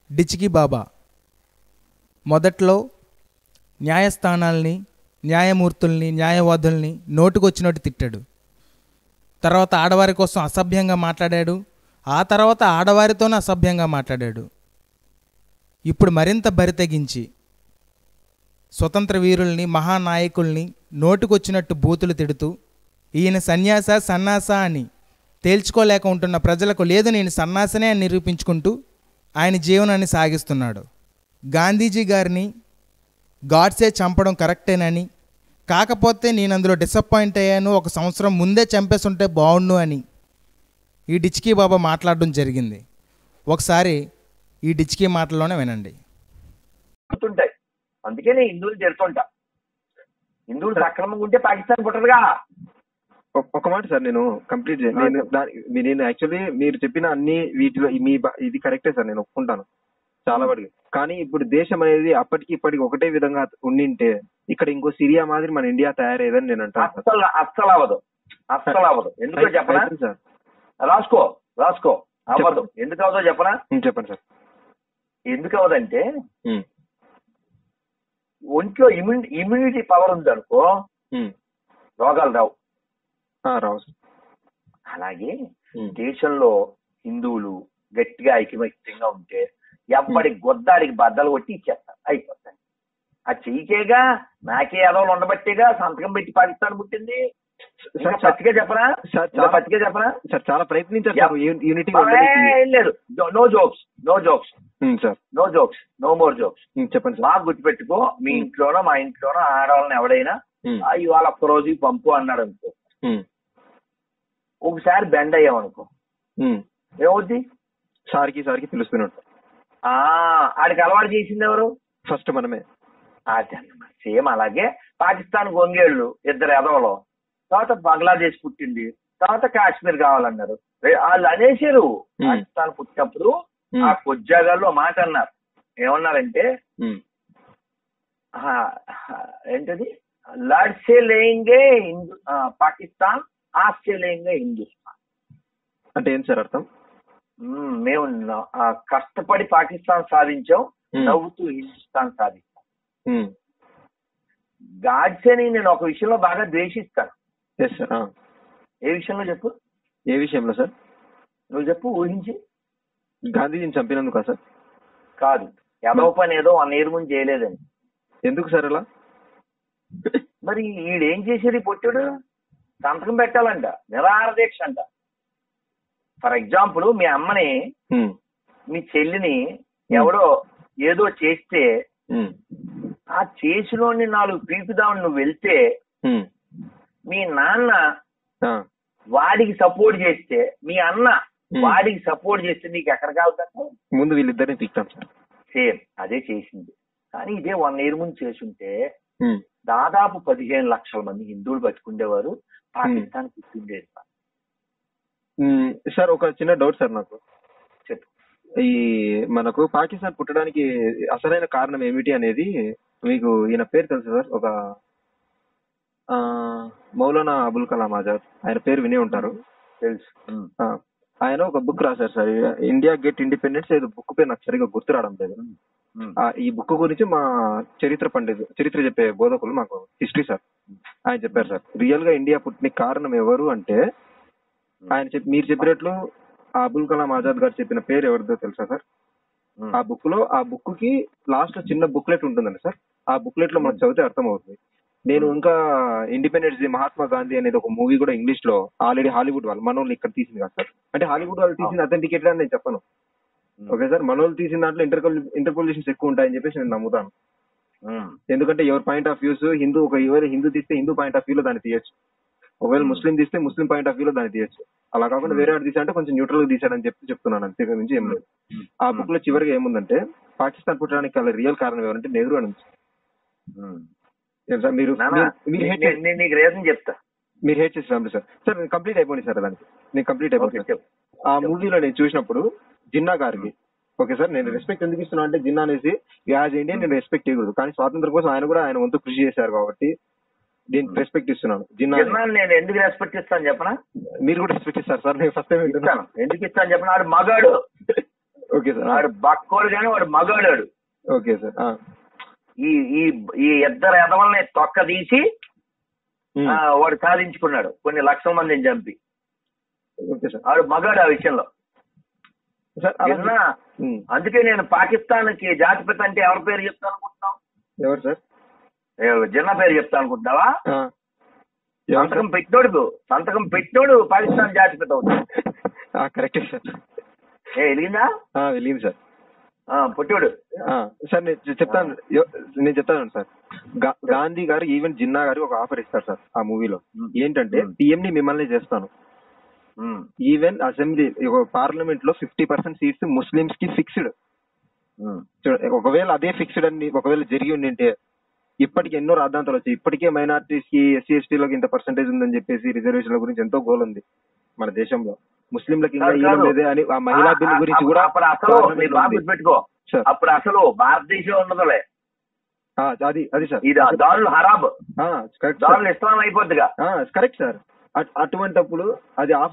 డిచ్కి బాబా మొదట్లో న్యాయస్థానాల్ని, న్యాయమూర్తుల్ని, న్యాయవాదుల్ని నోటుకొచ్చినట్టు తిట్టాడు. తర్వాత ఆడవారి కోసం అసభ్యంగా మాట్లాడాడు. ఆ తర్వాత ఆడవారితోనే అసభ్యంగా మాట్లాడాడు. ఇప్పుడు మరింత బరితెగించి స్వతంత్ర వీరుల్ని, మహానాయకుల్ని నోటుకొచ్చినట్టు బూతులు తిడుతూ ఈయన సన్యాస సన్నాస అని తేల్చుకోలేక ఉంటున్న ప్రజలకు లేదు నేను సన్నాసనే అని నిరూపించుకుంటూ ఆయన జీవనాన్ని సాగిస్తున్నాడు. గాంధీజీ గారిని గాడ్సే చంపడం కరెక్టేనని, కాకపోతే నేను అందులో డిసప్పాయింట్ అయ్యాను, 1 సంవత్సరం ముందే చంపేస్తుంటే బాగుండు అని ఈ డిచ్కి బాబా మాట్లాడడం జరిగింది. ఒకసారి ఈ డిచ్కి మాటల్లోనే వినండి. అందుకే నేను హిందువులు తిడుతుంటా. హిందువులు సక్రమంగా ఉంటే పాకిస్తాన్ పుట్టదుగా. ఒక మాట సార్, నేను కంప్లీట్ నేను యాక్చువల్లీ మీరు చెప్పిన అన్ని వీటిలో ఇది కరెక్టే సార్, నేను ఒప్పుకుంటాను చాలా వరకు. కానీ ఇప్పుడు దేశం అనేది అప్పటికి ఇప్పటికి ఒకటే విధంగా ఉండింటే ఇక్కడ ఇంకో సిరియా మాదిరి మన ఇండియా తయారయ్యేదని నేను అంటాను. అస్సలు అవ్వదు. ఎందుకో చెప్పనా సార్? రాసుకో అవ్వదు. ఎందుకు అవదో చెప్పనా? చెప్పండి సార్. ఎందుకు అవదంటే ఒంట్లో ఇమ్యూనిటీ పవర్ ఉంది అనుకో, రోగాలు రావు. అలాగే దేశంలో హిందువులు గట్టిగా ఐకమత్యంగా ఉంటే ఎప్పటికి గొద్దాడికి బద్దలు కొట్టి ఇచ్చేస్తారు, అయిపోతాయి. ఆ చెయ్యికేగా, నాకే ఎదవలు ఉండబట్టేగా సంతకం పెట్టి పాకిస్తాన్ పుట్టింది. పచ్చిగా చెప్పనా సార్? చాలా ప్రయత్నించారు. లేదు, no jokes, no more jokes. చెప్పండి. బాగా గుర్తుపెట్టుకో, మీ ఇంట్లోనో మా ఇంట్లోనో ఆడవాళ్ళని ఎవడైనా ఇవాళ 1 రోజుకి పంపు అన్నాడు అనుకో, ఒకసారి బెండ్ అయ్యామనుకో ఏమవుద్ది? సారికి పిలుస్తున్నాడు. ఆడికి అలవాటు చేసింది ఎవరు? ఫస్ట్ మనమే. సేమ్ అలాగే పాకిస్తాన్ గొంగేళ్ళు 2 ఎదవలు, తర్వాత బంగ్లాదేశ్ పుట్టింది, తర్వాత కాశ్మీర్ కావాలన్నారు. వాళ్ళు అనేసారు. పాకిస్తాన్ పుట్టినప్పుడు ఆ కొజ్జాగాల్లో మాట అన్నారు. ఏమన్నారంటే ఏంటది, లడ్సే లేంగే పాకిస్తాన్, ఆస్సే లేంగే హిందుస్థాన్. అంటే ఏం సార్ అర్థం? మేము కష్టపడి పాకిస్తాన్ సాధించాం, నవ్వుతూ హిందుస్థాన్ సాధిస్తాం. గాడ్సేని నేను ఒక విషయంలో బాగా ద్వేషిస్తాను. ఏ విషయంలో చెప్పు? ఏ విషయంలో సార్? నువ్వు చెప్పు, ఊహించి. గాంధీజీని చంపినందుకా సార్? కాదు, ఎదవ పని ఏదో 1 year ముందు చేయలేదని. ఎందుకు సార్ అలా? మరి ఈడేం చేసేది? పొట్టుడు సంతకం పెట్టాలంట, నిరాహార దీక్ష అంట. ఫర్ ఎగ్జాంపుల్, మీ అమ్మని, మీ చెల్లిని ఎవడో ఏదో చేస్తే ఆ చేసిలోని 4 పీకుదామని నువ్వు వెళ్తే, మీ నాన్న వాడికి సపోర్ట్ చేస్తే, మీ అన్న వాడికి సపోర్ట్ చేస్తే నీకు ఎక్కడ కావుతాను? ముందు వీళ్ళిద్దరిని తిట్టాం సార్. సేమ్ అదే చేసింది. కానీ ఇదే 1 year ముందు చేసుంటే దాదాపు 15 లక్షల మంది హిందువులు బతుకుండేవారు, పాకిస్తాన్ పుట్టిండేది. సార్ ఒక చిన్న డౌట్ సార్ నాకు. చెప్పు. ఈ మనకు పాకిస్తాన్ పుట్టడానికి అసలైన కారణం ఏమిటి అనేది మీకు ఈయన పేరు తెలుసు సార్? ఒక మౌలానా అబుల్ కలాం ఆజాద్, ఆయన పేరు వినే ఉంటారు. తెలుసు. ఆయన ఒక బుక్ రాశారు సార్, ఇండియా గెట్ ఇండిపెండెన్స్. ఏదో బుక్ పేరు నాకు సరిగా గుర్తు రావడం లేదు. ఈ బుక్ గురించి మా చరిత్ర చెప్పే బోధకులు, మాకు హిస్టరీ సార్, ఆయన చెప్పారు సార్, రియల్ గా ఇండియా పుట్టిన కారణం ఎవరు అంటే, ఆయన మీరు చెప్పినట్లు అబుల్ కలాం ఆజాద్ గారు చెప్పిన పేరు ఎవరిదో తెలుసా సార్? ఆ బుక్ కి లాస్ట్ చిన్న బుక్లెట్ ఉంటుందండి సార్. ఆ బుక్లెట్ లో మనకు చదివితే అర్థం అవుతుంది. నేను ఇంకా ఇండిపెండెన్స్ డే మహాత్మా గాంధీ అనేది ఒక మూవీ కూడా ఇంగ్లీష్ లో ఆల్రెడీ హాలీవుడ్ వాళ్ళు, మన వాళ్ళు ఇక్కడ తీసింది కదా సార్. అంటే హాలీవుడ్ వాళ్ళు తీసింది అథెంటికేటెడ్ అని నేను చెప్పను, ఓకే సార్. మన వాళ్ళు తీసిన దాంట్లో ఇంటర్పోలేషన్స్ ఎక్కువ ఉంటాయని చెప్పేసి నేను నమ్ముతాను. ఎందుకంటే ఎవరి పాయింట్ ఆఫ్ వ్యూస్, ఒకవేళ హిందూ తీస్తే హిందూ పాయింట్ ఆఫ్ వ్యూ లో దాన్ని తీయచ్చు, ఒకవేళ ముస్లిం తీస్తే ముస్లిం పాయింట్ ఆఫ్ వ్యూ లో దాన్ని తీయచ్చు. అలా కాకుండా వేరే వాడు తీసాడంటే కొంచెం న్యూట్రల్ గా తీసాడని చెప్తున్నాను, అంతే నుంచి ఏం లేదు. ఆ బుక్ లో చివరిగా ఏముందంటే, పాకిస్తాన్ పుట్టడానికి అలా రియల్ కారణం ఎవరంటే నెహ్రూ అని. మీరు హేట్ చేసి ఫ్యామిలీ సార్. సార్ నేను కంప్లీట్ అయిపోయింది సార్, దానికి నేను కంప్లీట్ అయిపోయింది. ఆ మూవీలో నేను చూసినప్పుడు జిన్నా గారికి, ఓకే సార్, నేను రెస్పెక్ట్ ఎందుకు ఇస్తున్నా అంటే, జిన్నా అనేసి యాజ్ ఇండియన్ నేను రెస్పెక్ట్ ఇవ్వకూడదు, కానీ స్వాతంత్రం కోసం ఆయన వంతు కృషి చేశారు కాబట్టి దీనికి రెస్పెక్ట్ ఇస్తున్నాను. జిన్నా నేను ఎందుకు రెస్పెక్ట్ ఇస్తాను చెప్పనా? మీరు కూడా రెస్పెక్ట్ ఇస్తారు సార్, నేను ఫస్ట్ టైం ఎందుకు ఇస్తాను చెప్పనా? మగాడు ఓకే సార్. వాడు బక్కోడు కానీ వాడు మగాడాడు. Okay sir. ఈ ఈ ఈ ఇద్దరు ఎదవల్ని తొక్క తీసి వాడు సాధించుకున్నాడు కొన్ని లక్షల మందిని చంపి. Okay sir. వాడు మగాడు ఆ విషయంలో. విన్నా? అందుకే నేను పాకిస్తాన్ కి జాతిపిత అంటే ఎవరి పేరు చెప్తాను అనుకుంటున్నావు? ఎవరు సార్? జిన్నా పేరు చెప్తాను అనుకుంటున్నావా? సంతకం పెట్టినోడు పాకిస్తాన్ జాతిపిత అవుతుంది. కరెక్టే సార్. వెలిగిందా? వెళ్ళింది సార్. పుట్టాడు సార్. నేను చెప్తాను సార్. గాంధీ గారు ఈవెన్ జిన్నా గారు ఒక ఆఫర్ ఇస్తారు సార్ ఆ మూవీలో. ఏంటంటే పిఎం ని మిమ్మల్ని చేస్తాను, ఈవెన్ అసెంబ్లీ పార్లమెంట్ లో 50% సీట్స్ ముస్లిమ్స్ కి ఫిక్స్డ్. ఒకవేళ అదే ఫిక్స్డ్ అని ఒకవేళ జరిగి ఉండింటే ఇప్పటికి ఎన్నో రాద్ధాంతాలు వచ్చాయి. ఇప్పటికే మైనారిటీస్ కి ఎస్సీ ఎస్టీలోకి ఇంత పర్సెంటేజ్ ఉందని చెప్పేసి రిజర్వేషన్ల గురించి ఎంతో గోల్ ఉంది మన దేశంలో. ముస్లింలకు ఇంకా ఏం లేదే అని ఆ మహిళా బిల్ గురించి కూడా పెట్టుకో. అప్పుడు అసలు భారతదేశం ఉన్నదలే. అది సార్. ఇది దారులు హరాబ్, కరెక్ట్ దారులు ఇస్లాం అయిపోద్దిగా. Correct sir. అటువంటిప్పుడు అది